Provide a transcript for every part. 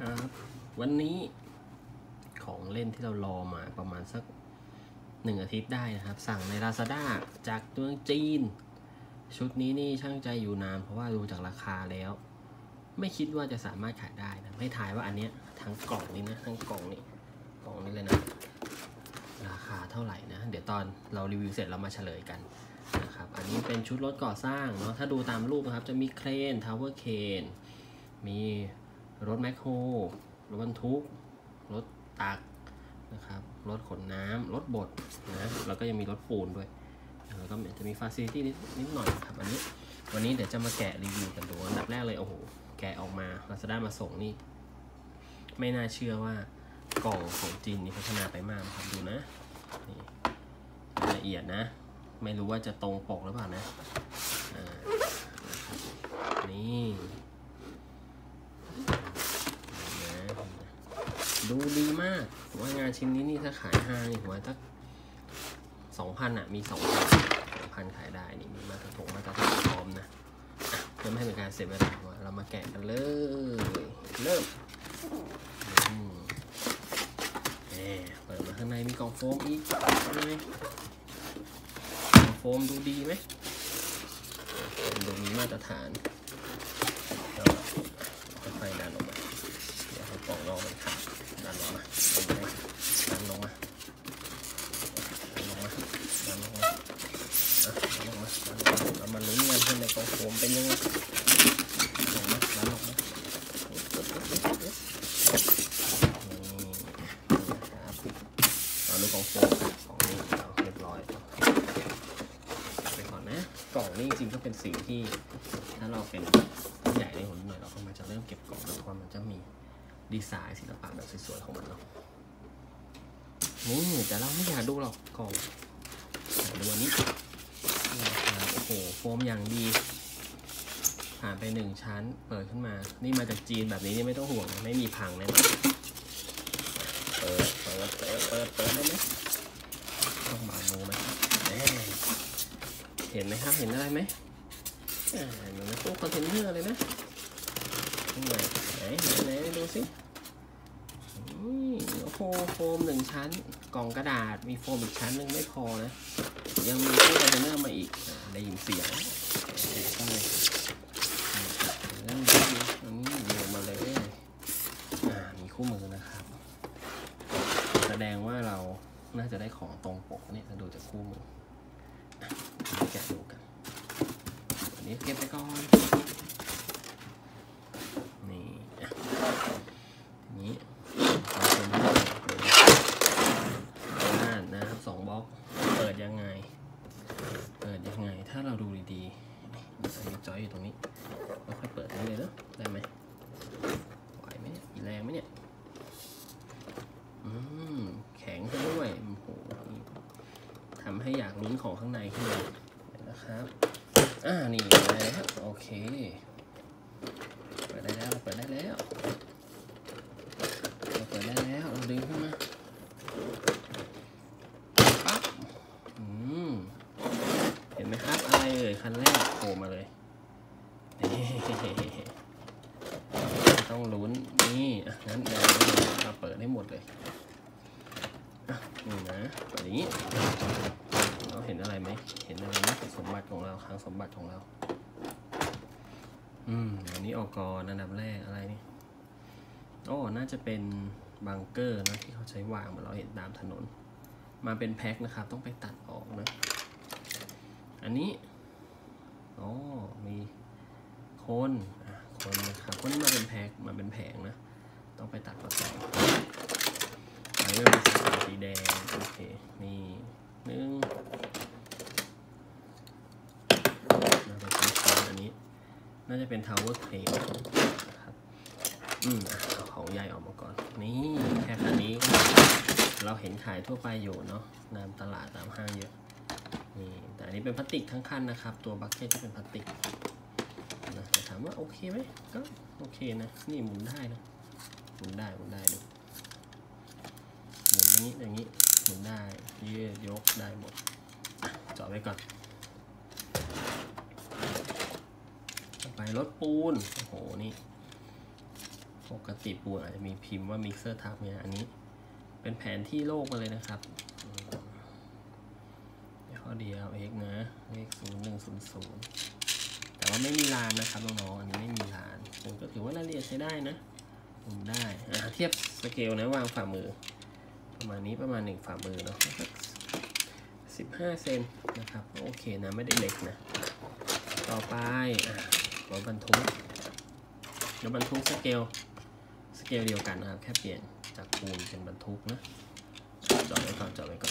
ครับวันนี้ของเล่นที่เรารอมาประมาณสัก1 อาทิตย์ได้นะครับสั่งใน Lazada จากเมืองจีนชุดนี้นี่ช่างใจอยู่นานเพราะว่าดูจากราคาแล้วไม่คิดว่าจะสามารถขายได้นะให้ทายว่าอันเนี้ยทั้งกล่องนี้นะทั้งกล่องนี้เลยนะราคาเท่าไหร่นะเดี๋ยวตอนเรารีวิวเสร็จเรามาเฉลยกันนะครับอันนี้เป็นชุดรถก่อสร้างเนาะถ้าดูตามรูปนะครับจะมีเครนทาวเวอร์เครนมีรถแมคโครรถบรรทุกรถตักนะครับรถขนน้ำรถบดนะแล้วก็ยังมีรถปูนด้วยแล้วก็จะมีฟาซิลิตี้นิดหน่อยครับวันนี้เดี๋ยวจะมาแกะรีวิวกันดูอันดับแรกเลยโอ้โหแกะออกมา Lazada มาส่งนี่ไม่น่าเชื่อว่ากล่องของจีนนี่พัฒนาไปมากครับดูนะนี่ละเอียดนะไม่รู้ว่าจะตรงปกหรือเปล่านะนี่ดูดีมากว่างานชิ้นนี้นี่ถ้าขายห้างนี่ผมว่าสัก 2,000 อ่ะมี 2,000 ขายได้นี่มีมาตรฐานพร้อมนะเพื่อไม่ให้เป็นการเสียเวลาเรามาแกะกันเลยเริ่มเปิดมาข้างในมีกล่องโฟมอีกกล่องโฟมดูดีไหมดูมีมาตรฐานแล้วค่อยๆดันออกมาเดี๋ยวให้กล่องนอกมันขาดดันออกมาดันลงมาเรามาลุ้นกันว่าในกล่องโฟมเป็นยังไงลงมาดันออกมาเราดูกล่องโฟมของนี้เราเรียบร้อยไปก่อนนะกล่องนี้จริงๆก็เป็นสิ่งที่ถ้าเราเป็นผู้ใหญ่ในหัวหน่อยเราก็มาจะเริ่มเก็บกล่องแล้วเพราะมันจะมีดีไซน์ศิลปะแบบสวยๆของมันเนาะแต่เราไม่อยากดูหรอกกล่องดูอันนี้โอ้โหโฟมอย่างดีผ่านไป1 ชั้นเปิดขึ้นมานี่มาจากจีนแบบนี้นี่ไม่ต้องห่วงไม่มีพังแน่นอนเปิดได้ไหมต้องบางมือไหมเห็นไหมครับเห็นอะไรไหมเหมือนตู้คอนเทนเนอร์เลยนะไหนดูสิโอ้โหโฟม1 ชั้นกล่องกระดาษมีโฟมอีกชั้นหนึ่งไม่พอนะยังมีตู้คอนเทนเนอร์มาอีกได้ยินเสียงก็เลยโยนมาเลยมีคู่มือนะครับแสดงว่าเราน่าจะได้ของตรงปกเนี่ยถ้าดูจากคู่มือแกะดูกันอันนี้เก็บไปก่อนนี่ทีนี้นะครับ2 บล็อกเปิดยังไงถ้าเราดูดีๆมีจอยอยู่ตรงนี้เราค่อยเปิดนี้เลยเนาะได้ไหมไหวไหมเนี่ยแรงไหมเนี่ยแข็งขึ้นด้วยโอ้โหทำให้อยากลุ้นของข้างในขึ้นเลยนะครับนี่แล้วโอเคเปิดได้แล้วเราดึงขึ้นมาปั๊บเห็นไหมครับอะไรคันแรกโผล่มาเลยต้องลุ้นนี่งั้นเดี๋ยวเราเปิดให้หมดเลยนี่นะเปิดอย่างนี้เราเห็นอะไรไหมสมบัติของเราคลังสมบัติของเราอันนี้ออกก่อนอันดับแรกอะไรนี่น่าจะเป็นบังเกอร์นะที่เขาใช้วางเหมือนเราเห็นตามถนนมาเป็นแพ็คนะครับต้องไปตัดออกนะอันนี้มีคนนะครับคนนี้มาเป็นแพ็คมาเป็นแผงนะต้องไปตัดกระสอบอันนี้เป็นสีแดงโอเคนี่อันนี้น่าจะเป็น Tower Crane นะครับเอาของใหญ่ออกมาก่อนนี่แค่คันนี้เราเห็นขายทั่วไปอยู่เนาะตามตลาดตามห้างเยอะนี่แต่อันนี้เป็นพลาสติกทั้งคันนะครับตัวบัคเก็ตที่เป็นพลาสติกนะถามว่าโอเคไหมก็โอเคนะนี่หมุนได้นะหมุนได้ดูหมุนอย่างนี้หมุนได้ยกได้หมดจอดไว้ก่อนต่อไปรถปูนโอ้โหนี่โฟปกติปูนอาจจะมีพิมพ์ว่ามิกเซอร์ทับเนี่ยอันนี้เป็นแผนที่โลกมาเลยนะครับข้อเดียว x นะเลข0100แต่ว่าไม่มีลานนะครับน้องๆอันนี้ไม่มีลานผมก็ถือว่ารายละเอียดใช้ได้นะผมได้เทียบสเกลนะวางฝ่ามือประมาณนี้ประมาณ1ฝ่ามือเนาะ15 เซนนะครับโอเคนะไม่ได้เล็กนะต่อไปรถบรรทุกสเกลเดียวกันนะครับแค่เปลี่ยนจากปูนเป็นบรรทุกนะจอดไว้ก่อนต่อไป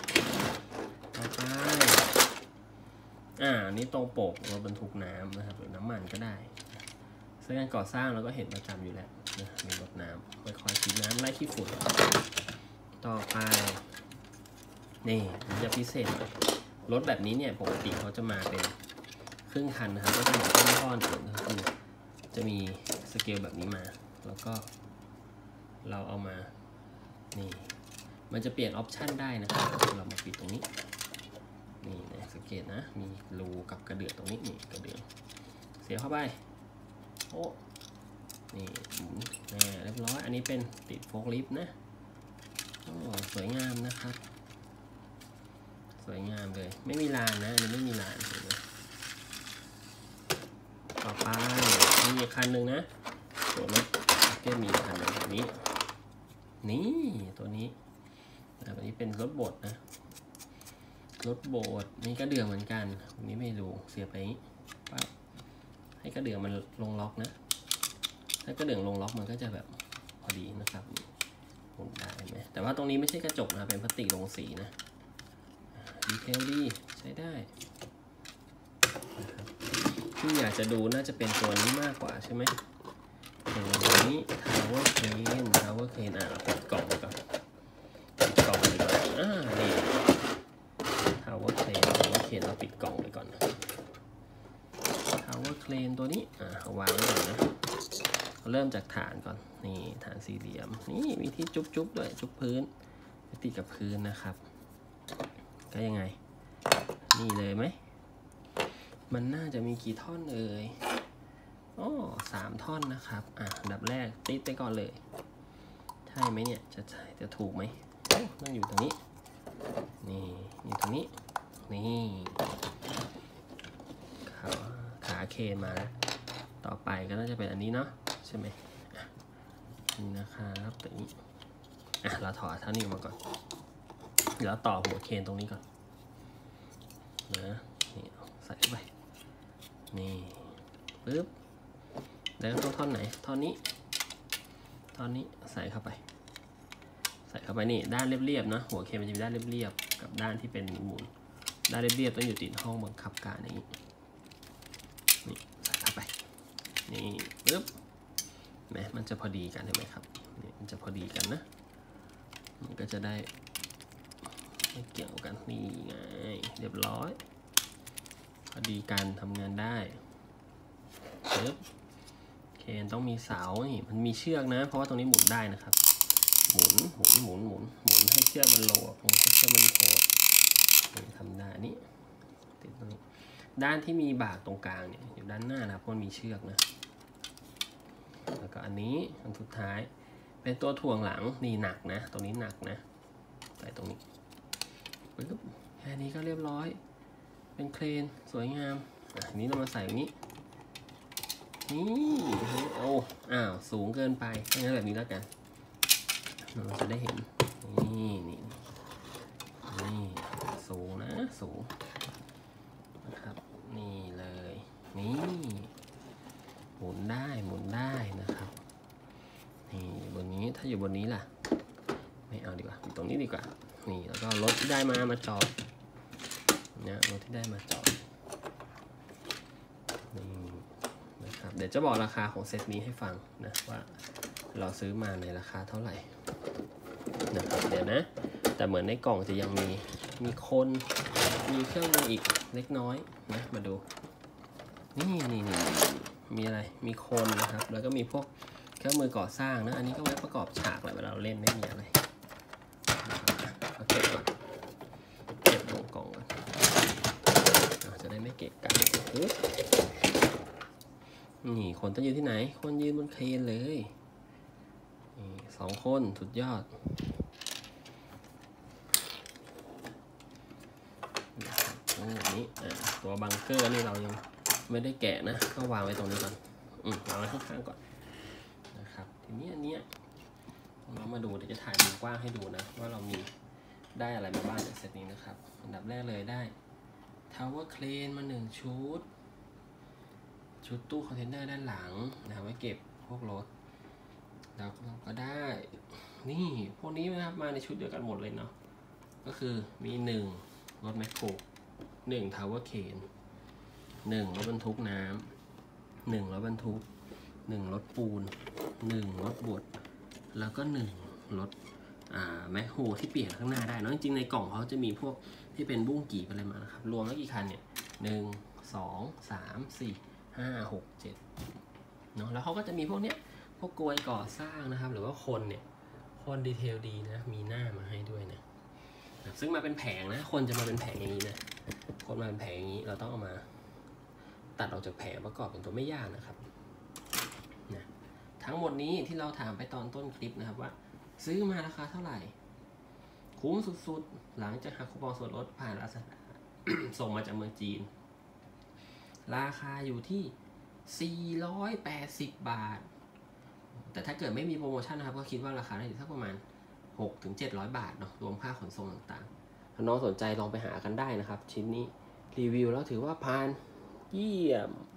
นี่ตรงปกรถบรรทุกน้ำนะครับหรือน้ำมันก็ได้ซึ่งการก่อสร้างเราก็เห็นประจำอยู่แล้วนะมีรถน้ำค่อยๆฉีดน้ำไล่ขี้ฝุ่นต่อไปนี่มันจะพิเศษรถแบบนี้เนี่ยปกติเขาจะมาเป็นครึ่งคันนะครับก็จะมีท่อนอื่นก็คือจะมีสเกลแบบนี้มาแล้วก็เราเอามานี่มันจะเปลี่ยนออปชันได้นะครับเรามาปิดตรงนี้นี่นะสังเกตนะมีรูกับกระเดื่องตรงนี้นี่กระเดื่องเสียบเข้าไปโอ้นี่เรียบร้อยอันนี้เป็นติดโฟล์คลิฟต์นะโอ้สวยงามนะครับสวยงามเลยไม่มีลานนะอันนี้ไม่มีลานเห็นไหมต่อไปมีอีกคันหนึ่งนะตัวรถก็มีคันหนึ่งแบบนี้นี่ตัวนี้อันนี้เป็นรถบดนะรถโบดนี่กระเดื่องเหมือนกันอันนี้ไม่รู้เสียบไปนี้ปั๊บให้กระเดื่องมันลงล็อกนะถ้ากระเดื่องลงล็อกมันก็จะแบบพอดีนะครับหมุนได้ไหมแต่ว่าตรงนี้ไม่ใช่กระจกนะเป็นพลาสติกลงสีนะดีเทลดีใช้ได้ที่อยากจะดูน่าจะเป็นตัวนี้มากกว่าใช่ไหมตัวนี้ Tower Crane เปิดกล่องไปก่อนนี่Tower Crane เราปิดกล่องไปก่อน Tower Crane ตัวนี้วางไว้ก่อนนะเริ่มจากฐานก่อนนี่ฐานสี่เหลี่ยมนี่มีที่จุ๊บด้วยจุ๊บพื้นติดกับพื้นนะครับก็ยังไงนี่เลยไหมมันน่าจะมีกี่ท่อนเอ่ย3 ท่อนนะครับอันดับแรกติดไปก่อนเลยใช่ไหมเนี่ยจะถูกไหมต้องอยู่ตรงนี้นี่อยู่ตรงนี้นี่ขาเคนมาแล้วต่อไปก็น่าจะเป็นอันนี้เนาะใช่ไหมนี่นะครับตรงนี้เราถอดท่านี้มาก่อนแล้วต่อหัวเคนตรงนี้ก่อนนะนี่ใส่เข้าไปนี่ปึ๊บแล้วต้องท่อนไหนท่อนนี้ใส่เข้าไปนี่ด้านเรียบๆนะหัวเคนมันจะมีด้านเรียบๆกับด้านที่เป็นหมุนด้านเรียบๆต้องอยู่ติดห้องบังคับการอย่างนี้นี่ใส่เข้าไปนี่ปึ๊บมันจะพอดีกันเห็นไหมครับนี่มันจะพอดีกันนะมันก็จะได้ไม่เกี่ยวกันนี่ไงเรียบร้อยพอดีกันทำงานได้ปึ๊บเคนต้องมีเสานี่มันมีเชือกนะเพราะว่าตรงนี้หมุนได้นะครับหมุนให้เชือกมันโหลดให้เชือกมันโผล่ทำได้นี่ติดตรงนี้ด้านที่มีบากตรงกลางเนี่ยอยู่ด้านหน้านะครับมันมีเชือกนะแล้วก็อันนี้อันสุดท้ายเป็นตัวถ่วงหลังนี่หนักนะตรงนี้หนักนะใส่ตรงนี้ปึ๊บแค่นี้ก็เรียบร้อยเป็นเครนสวยงามอันนี้เรามาใส่ตรงนี้นี่สูงเกินไปงั้นแบบนี้แล้วกันเราจะได้เห็นนี่สูงนะครับนี่เลยนี่หมุนได้นะครับนี่บนนี้ถ้าอยู่บนนี้ล่ะไม่เอาดีกว่าอยู่ตรงนี้ดีกว่านี่แล้วก็รถที่ได้มาจอดเนี่ยรถที่ได้มาจอดนี่นะครับเดี๋ยวจะบอกราคาของเซตนี้ให้ฟังนะว่าเราซื้อมาในราคาเท่าไหร่นะครับเดี๋ยวนะแต่เหมือนในกล่องจะยังมีคนมีเครื่องมืออีกเล็กน้อยนะมาดูนี่มีอะไรมีคนนะครับแล้วก็มีพวกเครื่องมือก่อสร้างนะอันนี้ก็ไว้ประกอบฉากแหละเวลาเราเล่นไม่มีอะไรเก็บก่อนเก็บลงกล่องก่อนจะได้ไม่เกะกะนี่คนต้องยืนที่ไหนคนยืนบนเครนเลย 2 คนสุดยอดนี้ตัวบังเกอร์นี่เรายังไม่ได้แกะนะก็วางไว้ตรงนี้ก่อนวางไว้ข้างๆก่อนนะครับทีนี้อันเนี้ยเรามาดูเดี๋ยวจะถ่ายมุมกว้างให้ดูนะว่าเรามีได้อะไรมาบ้างในเซตนี้นะครับอันดับแรกเลยได้ Tower Crane มา1 ชุดตู้คอนเทนเนอร์ด้านหลังนะไว้เก็บพวกรถแล้วเราก็ได้นี่พวกนี้นะครับมาในชุดเดียวกันหมดเลยเนาะก็คือมี1รถแมคโคร1 Tower Crane 1รถบรรทุกน้ำ1รถบรรทุก1รถปูน1รถบดแล้วก็1รถแมคโครที่เปลี่ยนข้างหน้าได้เนาะจริงๆในกล่องเขาจะมีพวกที่เป็นบุ้งกี่อะไรมานะครับรวมแล้วกี่คันเนี่ย1 2 3 4 5 6 7เนาะแล้วเขาก็จะมีพวกเนี้ยพวกกลวยก่อสร้างนะครับหรือว่าคนเนี่ยคนดีเทลดีนะมีหน้ามาให้ด้วยนะซึ่งมาเป็นแผงนะคนจะมาเป็นแผงอย่างนี้นะคนมาเป็นแผงอย่างนี้เราต้องเอามาตัดออกจากแผงประกอบเป็นตัวไม่ยากนะครับนะทั้งหมดนี้ที่เราถามไปตอนต้นคลิปนะครับว่าซื้อมาราคาเท่าไหร่คุ้มสุดๆหลังจากหักคูปองส่วนลดผ่านลาซาด้า ส่งมาจากเมืองจีนราคาอยู่ที่480 บาทแต่ถ้าเกิดไม่มีโปรโมชั่นนะครับก็คิดว่าราคาน่าจะสักประมาณ600-700 บาทเนาะรวมค่าขนส่งต่างๆถ้าน้องสนใจลองไปหากันได้นะครับชิ้นนี้รีวิวแล้วถือว่าผ่านเยี่ยม